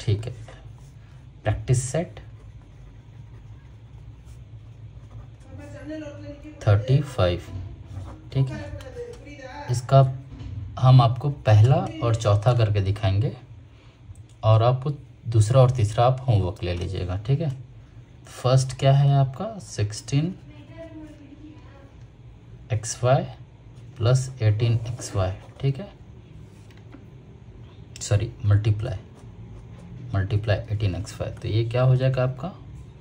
ठीक है, practice set 35। ठीक है, इसका हम आपको पहला और चौथा करके दिखाएंगे और आपको दूसरा और तीसरा आप होमवर्क ले लीजिएगा। ठीक है, फर्स्ट क्या है आपका 16xy प्लस 18xy। ठीक है, सॉरी मल्टीप्लाई 18xy, तो ये क्या हो जाएगा आपका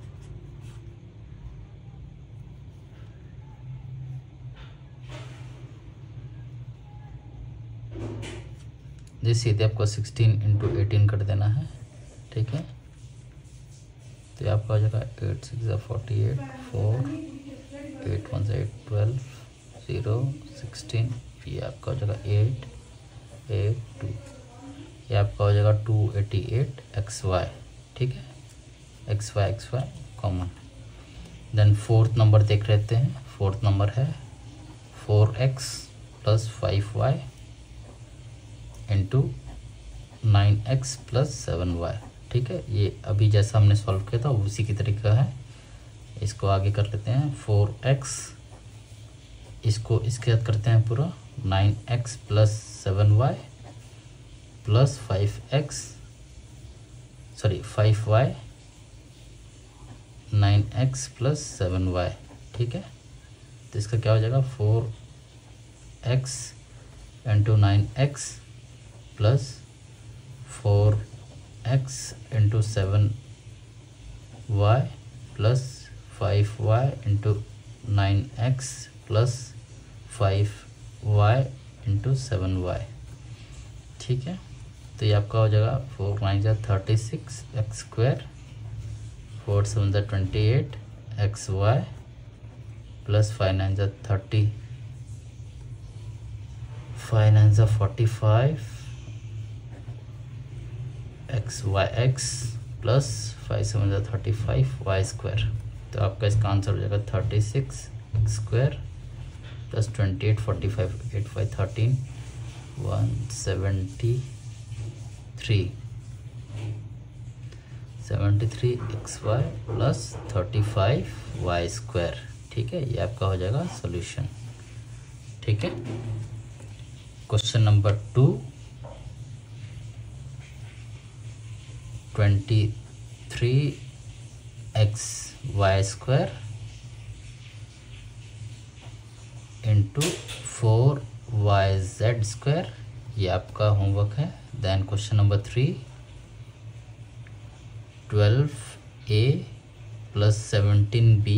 जी, सीधे आपको 16 इंटू 18 कर देना है। ठीक है, तो ये आपका हो जाएगा 8 6 48 4 8 1 8 12 0 16। ये आपका हो जाएगा 8 8 2। ये आपका हो जाएगा 288xy। ठीक है, xy common. Then fourth number देख लेते हैं। फोर्थ नंबर है 4x plus 5y into 9x plus 7y। ठीक है, ये अभी जैसा हमने सॉल्व किया था उसी की तरीका है। इसको आगे कर लेते हैं 4x, इसको इसके साथ करते हैं पूरा 9x plus 7y plus 5y 9x plus 7y। ठीक है, तो इसका क्या हो जाएगा 4x into 9x plus 4x into 7y plus 5y into 9x plus 5y into 7y। ठीक है, तो ये आपका हो जाएगा 4 9 36 x square 4 7 28 xy plus 5 9 30 5 9 45 xyx plus 5 7 35 y square. तो आपका इसका आंसर हो जाएगा 36 x square plus 28 45 8 5 13 173 xy plus 35 y square. ठीक है, ये आपका हो जाएगा सॉल्यूशन। ठीक है, question number 2 23xy square into 4yz square, ये आपका होमवर्क है। Then question number 3 12a plus 17b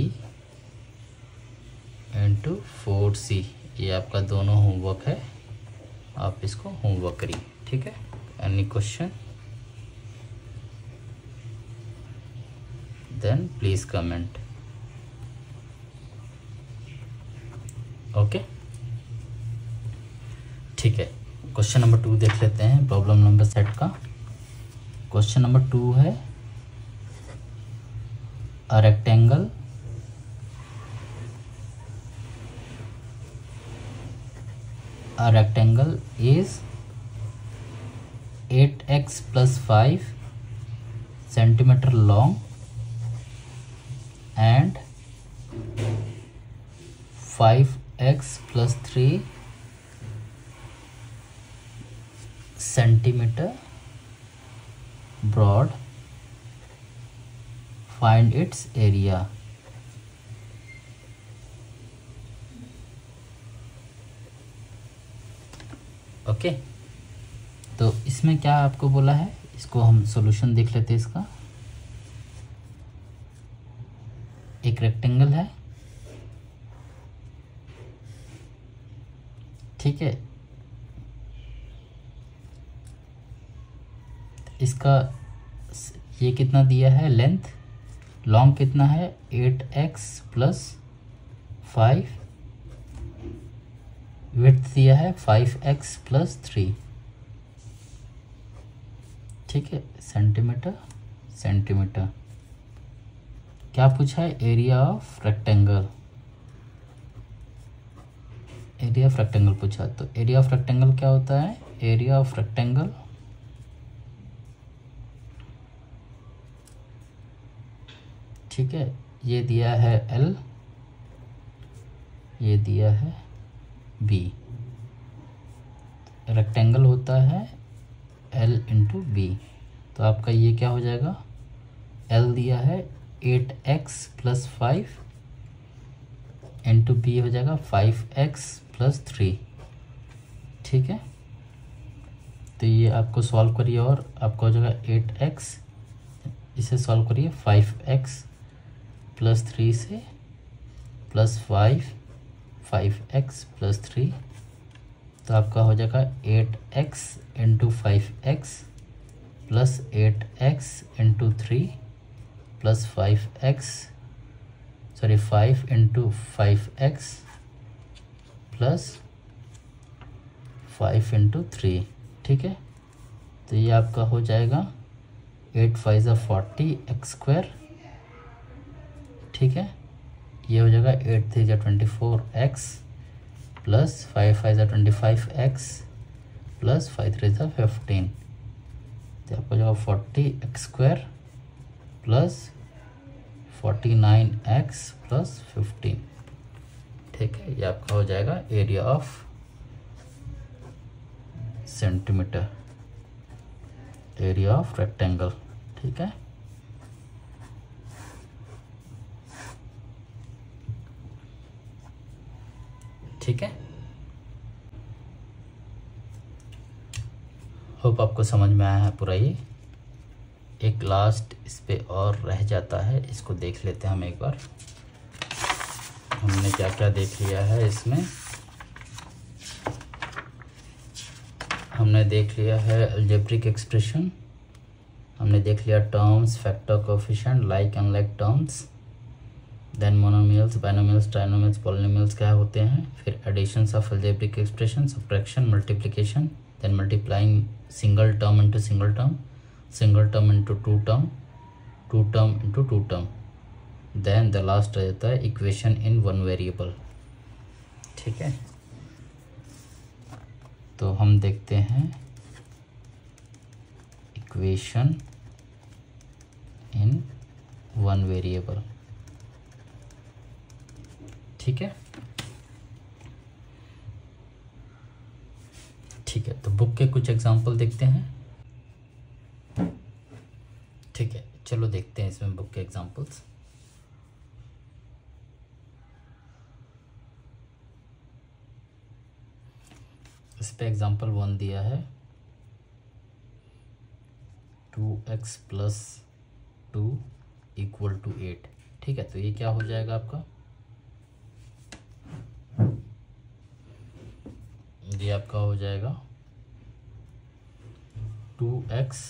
into 4c, ये आपका दोनों होमवर्क है, आप इसको होमवर्क करिए। ठीक है, any question then please comment. Okay, ठीक है, क्वेश्चन नंबर 2 देख लेते हैं प्रॉब्लम नंबर सेट का। क्वेश्चन नंबर 2 है a rectangle is 8x plus 5 centimeter long and 5x plus 3 centimeter broad. Find its area. Okay, तो इसमें क्या आपको बोला है, इसको हम सॉल्यूशन देख लेते हैं। इसका एक रेक्टेंगल है, ठीक है, इसका ये कितना दिया है लेंथ, लॉन्ग कितना है 8x प्लस 5, विड्थ दिया है 5x प्लस 3, ठीक है, सेंटीमीटर। क्या पूछा है, एरिया ऑफ रेक्टेंगल, पूछा। तो एरिया ऑफ रेक्टेंगल क्या होता है, एरिया ऑफ रेक्टेंगल ठीक है, ये दिया है L, ये दिया है B। रेक्टेंगल होता है L इंटू B, तो आपका ये क्या हो जाएगा, L दिया है 8x प्लस 5 इंटू B हो जाएगा 5x प्लस 3। ठीक है, तो ये आपको सॉल्व करिए और आपका हो जाएगा 8x, इसे सॉल्व करिए 5x प्लस 3 से प्लस 5x प्लस 3, तो आपका हो जाएगा 8x into 5x plus 8x into 3 plus 5 into 5x plus 5 into 3। ठीक है, तो ये आपका हो जाएगा 8 5 40 एक्स स्क्वायर। ठीक है, ये हो जाएगा 8 3 24 एक्स प्लस 5 5 25 एक्स प्लस 5 3 15, तो आपको हो जाएगा 40 x square plus 49 x plus 15। ठीक है, ये आपका हो जाएगा area of centimetre, area of rectangle. ठीक है, ठीक है, होप आपको समझ में आया है पूरा। ये एक लास्ट इस पे और रह जाता है, इसको देख लेते हैं हम एक बार। हमने क्या क्या देख लिया है इसमें, हमने देख लिया है अलजेब्रिक एक्सप्रेशन, हमने देख लिया terms, factor, coefficient, like unlike terms, then monomials, binomials, trinomials, polynomials क्या होते हैं, फिर additions of algebraic expression, subtraction, multiplication, then multiplying single term into single term, single term into two term, two term into two term, then the last रह जाता है equation in one variable. ठीक है, तो हम देखते हैं इक्वेशन इन वन वेरिएबल। ठीक है, ठीक है, तो बुक के कुछ एग्जांपल देखते हैं। ठीक है, चलो देखते हैं इसमें बुक के एग्जांपल्स। इस पे एग्जांपल 1 दिया है 2x प्लस 2 इक्वल टू 8। ठीक है, तो ये क्या हो जाएगा आपका, ये आपका हो जाएगा 2x,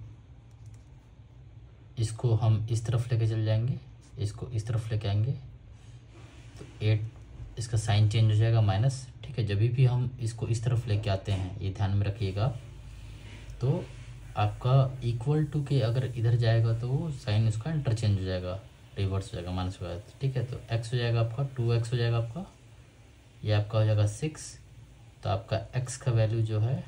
इसको हम इस तरफ लेके चल जाएंगे, इसको इस तरफ लेके आएंगे, तो 8 इसका साइन चेंज हो जाएगा माइनस। ठीक है, जब भी हम इसको इस तरफ लेके आते हैं, ये ध्यान में रखिएगा, तो आपका इक्वल टू के अगर इधर जाएगा तो वो साइन उसका इंटरचेंज हो जाएगा, रिवर्स हो जाएगा, माइनस हो जाएगा। ठीक है, तो x हो जाएगा आपका 2x हो जाएगा आपका, ये आपका हो जाएगा 6, तो आपका x का वैल्यू जो है,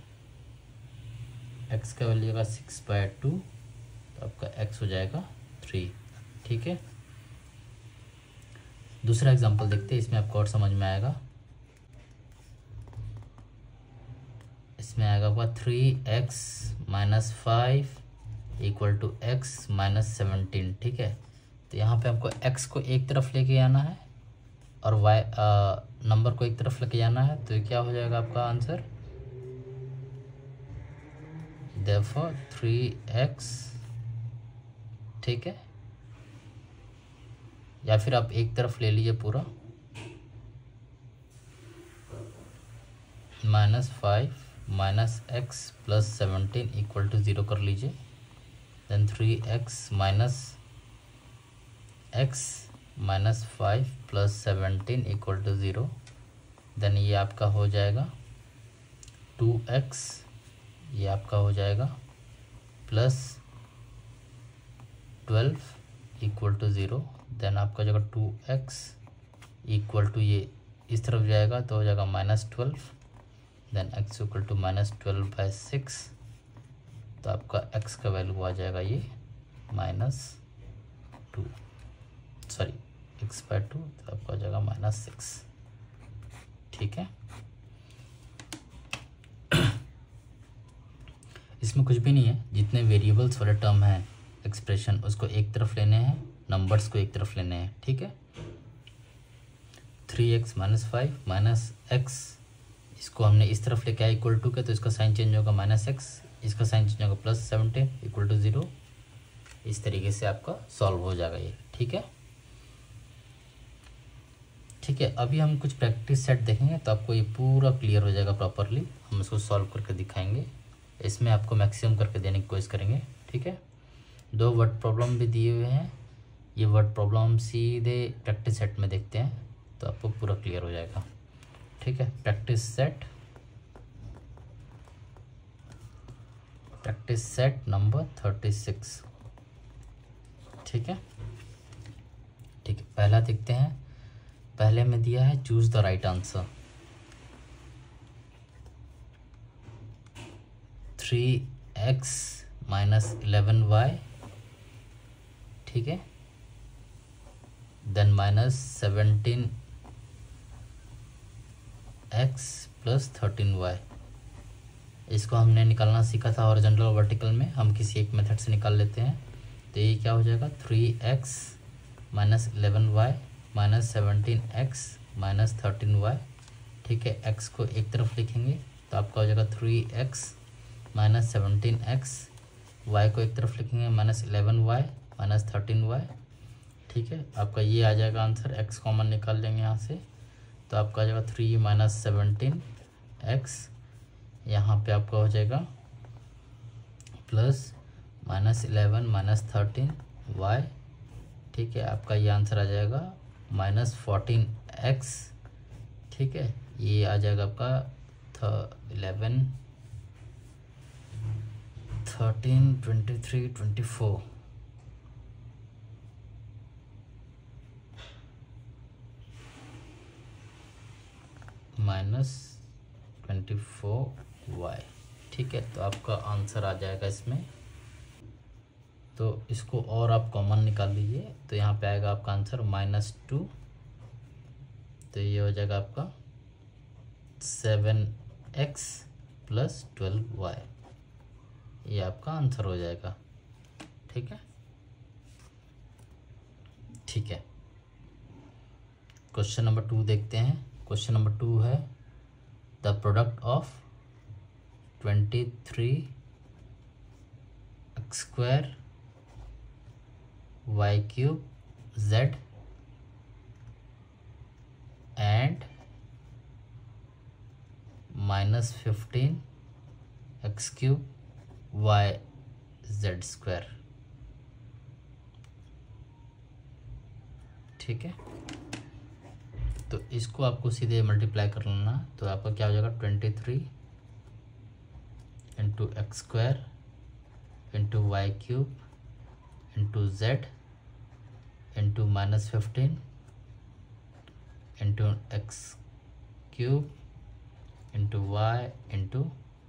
x का वैल्यू होगा 6/2, तो आपका x हो जाएगा 3। ठीक है, दूसरा एग्जांपल देखते हैं, इसमें आपको और समझ में आएगा। इसमें आएगा आपका 3x minus 5 equal to x minus 17। ठीक है, तो यहाँ पे आपको x को एक तरफ लेके आना है और y नंबर को एक तरफ लेके जाना है, तो ये क्या हो जाएगा आपका आंसर, देयरफॉर 3x। ठीक है, या फिर आप एक तरफ ले लीजिए पूरा, -5 minus x plus 17 equal to 0 कर लीजिए, then 3x minus x minus 5 plus 17 equal to 0, then ये आपका हो जाएगा 2x, ये आपका हो जाएगा प्लस 12 इक्वल टू 0, देन आपका जगह 2x इक्वल टू, ये इस तरफ जाएगा तो हो जाएगा -12, देन x इक्वल टू -12/6, तो आपका x का वैल्यू आ जाएगा ये -2। 6/2, तो आपका हो जाएगा -6। ठीक है, इसमें कुछ भी नहीं है, जितने वेरिएबल्स वाले टर्म हैं एक्सप्रेशन उसको एक तरफ लेने हैं, नंबर्स को एक तरफ लेने हैं। ठीक है, 3x - 5 -x, इसको हमने इस तरफ लेके आया इक्वल टू के, तो इसका साइन चेंज होगा -x, इसका साइन चेंज होगा +17 = 0। इस तरीके से आपका सॉल्व हो जाएगा ये। ठीक है, ठीक है, अभी हम कुछ प्रैक्टिस सेट देखेंगे तो आपको ये पूरा क्लियर हो जाएगा प्रॉपरली। हम इसको सॉल्व करके दिखाएंगे, इसमें आपको मैक्सिमम करके देने की कोशिश करेंगे। ठीक है, 2 वर्ड प्रॉब्लम भी दिए हुए हैं, ये वर्ड प्रॉब्लम हम सीधे प्रैक्टिस सेट में देखते हैं तो आपको पूरा क्लियर हो जाएगा। ठीक है, प्रैक्टिस सेट नंबर 36। ठीक है, ठीक है, पहला देखते हैं। पहले में दिया है choose the right answer. 3x - 11y, ठीक है, देन -17x + 13y। इसको हमने निकालना सीखा था हॉरिजॉन्टल और वर्टिकल में, हम किसी एक मेथड से निकाल लेते हैं। तो ये क्या हो जाएगा, 3x - 11y -17x - 13y। ठीक है, x को एक तरफ लिखेंगे तो आपका हो जाएगा 3x - 17x, y को एक तरफ लिखेंगे -11y - 13y। ठीक है, आपका ये आ जाएगा आंसर। x कॉमन निकाल लेंगे यहाँ से तो आपका आ जाएगा 3 - 17x, यहाँ पे आपका हो जाएगा प्लस -11 - 13y। ठीक है, आपका ये आंसर आ जाएगा -14x। ठीक है, ये आ जाएगा आपका 11 13 23 24 -24y। ठीक है, तो आपका आंसर आ जाएगा इसमें। तो इसको और आप कॉमन निकाल लीजिए तो यहाँ पे आएगा आपका आंसर -2। तो ये हो जाएगा आपका 7x + 12y, ये आपका आंसर हो जाएगा। ठीक है, ठीक है, क्वेश्चन नंबर 2 देखते हैं। क्वेश्चन नंबर 2 है the product of 23x² y³ z and -15x³ y z²। ठीक है, तो इसको आपको सीधे मल्टीप्लाई कर लेना, तो आपका क्या हो जाएगा 23 × x² × y³ × z × -15 × x³ × y ×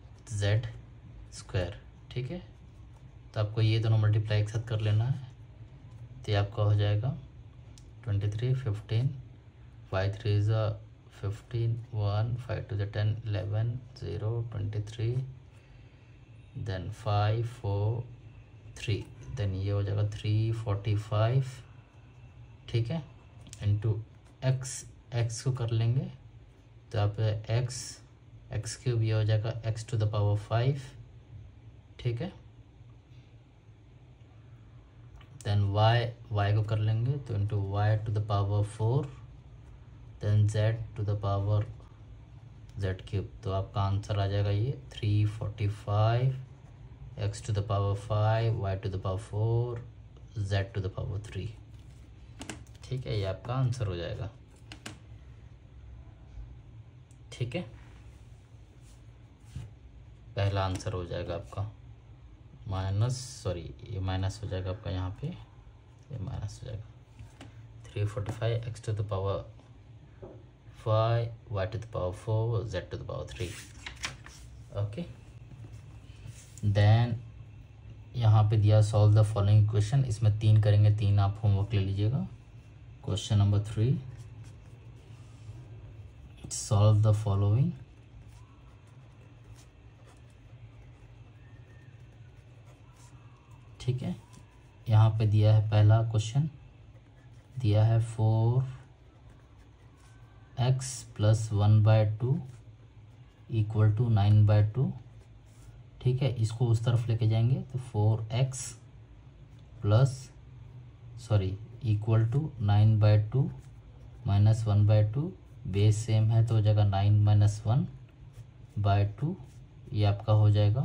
z²। ठीक है, तो आपको ये दोनों मल्टीप्लाई एक साथ कर लेना है, तो ये आपका हो जाएगा 23 15 5 3 15 1 5 2 10 11 0 23 देन 5 4 3 देन ये हो जाएगा 345। ठीक है, इंटू x को कर लेंगे तो आप x³ ये हो जाएगा x⁵ 5। ठीक है, देन y को कर लेंगे तो into y⁴ then z⁵ z³। तो आपका आंसर आ जाएगा ये 345 x⁵ 5 y⁴ z⁵3। ठीक है, ये आपका आंसर हो जाएगा। ठीक है, पहला आंसर हो जाएगा आपका ये माइनस हो जाएगा आपका, यहाँ पे ये माइनस हो जाएगा 345 x⁵ 5 y⁴ z⁵3। Okay, then यहाँ पे दिया सॉल्व द फॉलोइंग इक्वेशन। इसमें 3 करेंगे, 3 आप होमवर्क ले लीजिएगा। Question number 3, solve the following. ठीक है, यहाँ पे दिया है पहला क्वेश्चन, दिया है 4x + 1/2 = 9/2। ठीक है, इसको उस तरफ लेके जाएंगे तो 4x = 9/2 - 1/2, बेस सेम है तो हो जाएगा 9 - 1/2। ये आपका हो जाएगा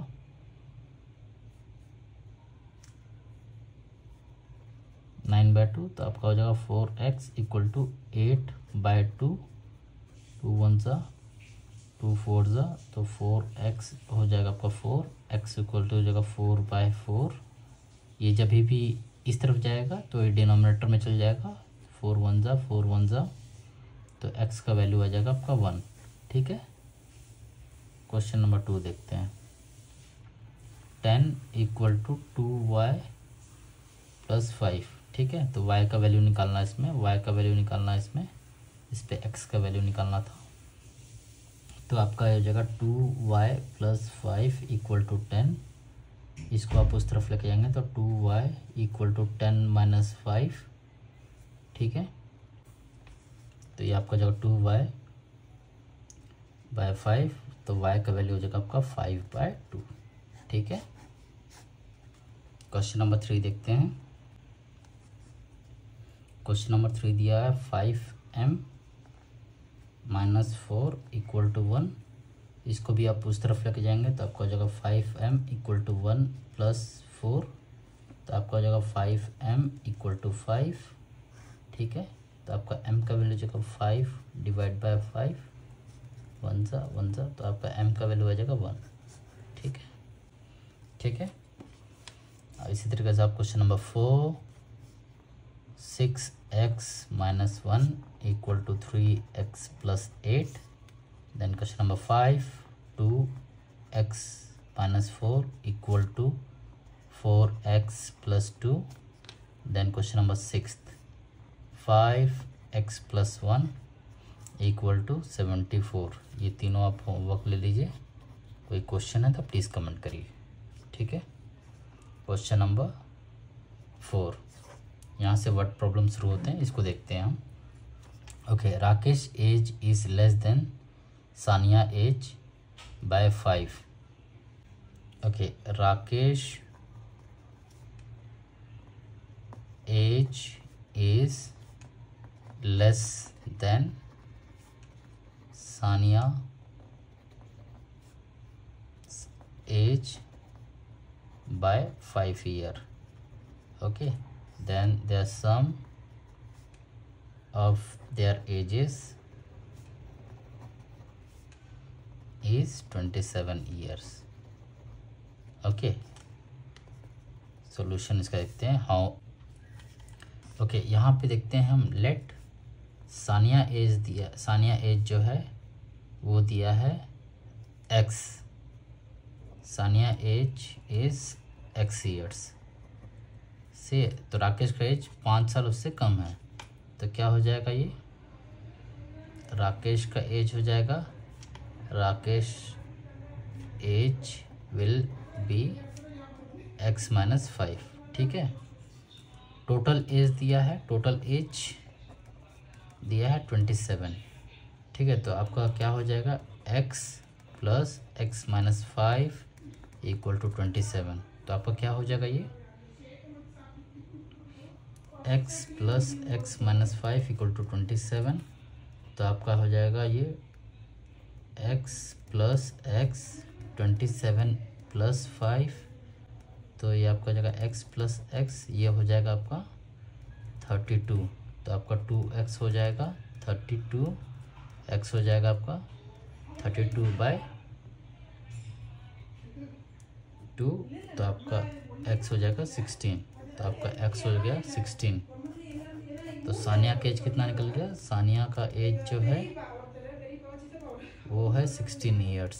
9/2, तो आपका हो जाएगा 4x = 8/2। 2 1 ज़ा 2 4 ज़ा, तो 4x हो जाएगा आपका 4x = हो जाएगा 4/4। ये जब भी इस तरफ जाएगा तो ये डिनोमिनेटर में चल जाएगा, 4 1 ज़ा 4 1 ज़ा, तो x का वैल्यू आ जाएगा आपका 1। ठीक है, क्वेश्चन नंबर 2 देखते हैं। 10 = 2y + 5। ठीक है, तो y का वैल्यू निकालना है इसमें, y का वैल्यू निकालना है इसमें, इस पे x का वैल्यू निकालना था। तो आपका हो जाएगा 2y + 5 = 10। इसको आप उस तरफ लेके जाएंगे तो 2y = 10 - 5। ठीक है, तो ये आपका जाएगा 2y/5, तो y का वैल्यू हो जाएगा आपका 5/2। ठीक है, क्वेश्चन नंबर 3 देखते हैं। क्वेश्चन नंबर 3 दिया है 5m - 4 = 1। इसको भी आप उस तरफ लेके जाएंगे तो आपका हो जाएगा 5m = 1 + 4, तो आपका हो जाएगा 5m = 5। ठीक है, तो आपका m का वैल्यू जाएगा 5/5, 1 ज़ा 1 ज़ा, तो आपका m का वैल्यू आ जाएगा 1। ठीक है, ठीक है। इसी तरीके से आप question number 4, 6x - 1 = 3x + 8। Then question number 5, 2x - 4 = 4x + 2। Then question number 6, 5x + 1 = 74। ये तीनों आप होमवर्क ले लीजिए। कोई क्वेश्चन है तो प्लीज़ कमेंट करिए। ठीक है, क्वेश्चन नंबर 4, यहाँ से वर्ड प्रॉब्लम शुरू होते हैं, इसको देखते हैं हम। Okay, Rakesh age is less than Sania age by 5। Okay, Rakesh age is less than Sania age by 5 year। okay, then the sum of their ages is 27 years। Okay, solution इसका देखते हैं। हाउ, ओके, यहाँ पे देखते हैं हम। लेट सानिया एज दिया, सानिया एज जो है वो दिया है x, Sania age is x years से, तो राकेश का एज 5 साल उससे कम है, तो क्या हो जाएगा ये, राकेश का एज हो जाएगा, Rakesh age will be x - 5। ठीक है, टोटल एज दिया है, टोटल एज दिया है 27। ठीक है, तो आपका क्या हो जाएगा, x + x - 5 = 27। तो आपका क्या हो जाएगा ये, x + x - 5 = 27। तो आपका हो जाएगा ये x + x 27 + 5, तो ये आपका हो जाएगा x + x, ये हो जाएगा आपका 32। तो आपका 2x हो जाएगा 32, x हो जाएगा आपका 32/2, तो आपका x हो जाएगा 16। तो आपका x हो गया 16। तो सानिया का एज कितना निकल गया, सानिया का एज जो है वो है 16 ईयर्स।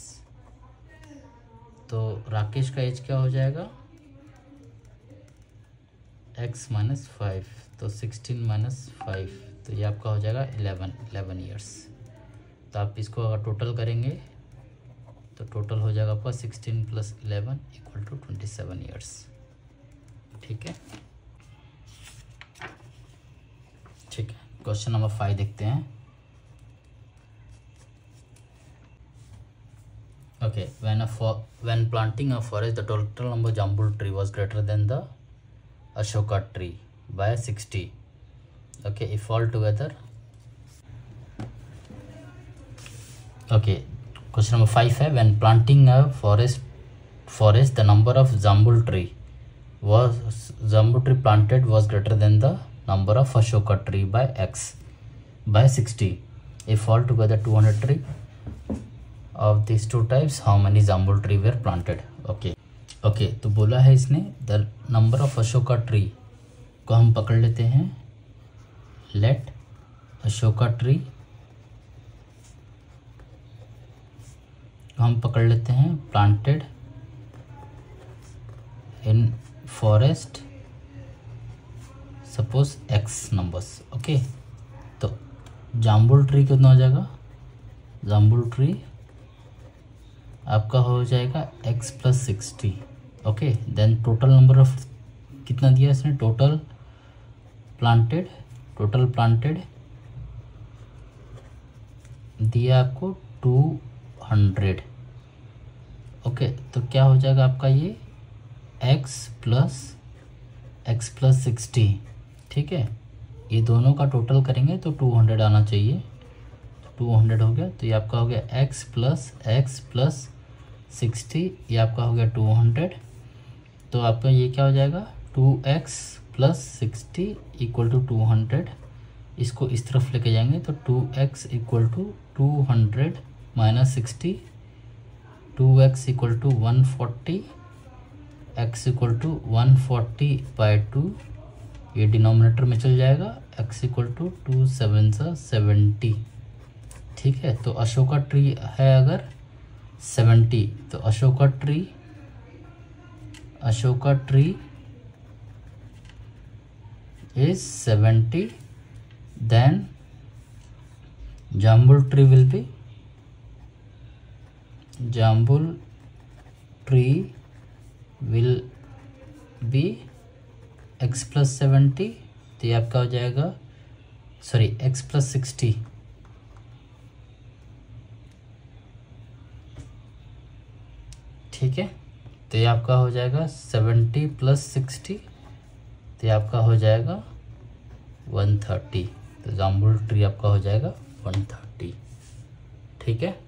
तो राकेश का एज क्या हो जाएगा, x - 5, तो 16 - 5, तो ये आपका हो जाएगा 11 ईयर्स। तो आप इसको अगर टोटल करेंगे तो टोटल हो जाएगा आपका 16 + 11 = 27 ईयर्स। ठीक है, ठीक है। क्वेश्चन नंबर 5 देखते हैं। Okay, when planting a forest, the total number of jambul tree was greater than the ashoka tree by 60. Okay, if all together. Okay, question number 5 है, when planting a forest, the number of jambul tree planted was greater than the number of ashoka tree by x by 60. If all together 200 tree of these two types, how many jambul tree were planted? Okay, तो बोला है इसने the number of ashoka tree को हम पकड़ लेते हैं। let ashoka tree को हम पकड़ लेते हैं planted in forest, suppose x numbers। Okay, तो जाम्बुल ट्री कितना हो जाएगा? जाम्बुल ट्री आपका हो जाएगा x + 60। Okay, then total number of कितना दिया इसने? टोटल प्लांटेड दिया आपको 200। ओके, तो क्या हो जाएगा आपका ये x + 60। ठीक है, ये दोनों का टोटल करेंगे तो 200 आना चाहिए। 200 हो गया, तो ये आपका हो गया x + 60, ये आपका हो गया 200। तो आपका ये क्या हो जाएगा? 2x + 60 = 200। इसको इस तरफ लेके जाएंगे तो 2x = 200 - 60, 2x = 140, x = 140/2, ये डिनोमिनेटर में चल जाएगा। x = 2 7 70। ठीक है, तो अशोका ट्री है अगर 70, तो Ashoka tree is 70, then jambul tree will be x + 70, तो ये आपका हो जाएगा x + 60। ठीक है, तो ये आपका हो जाएगा 70 + 60, तो ये आपका हो जाएगा 130। तो जाम्बुल ट्री आपका हो जाएगा 130। ठीक है।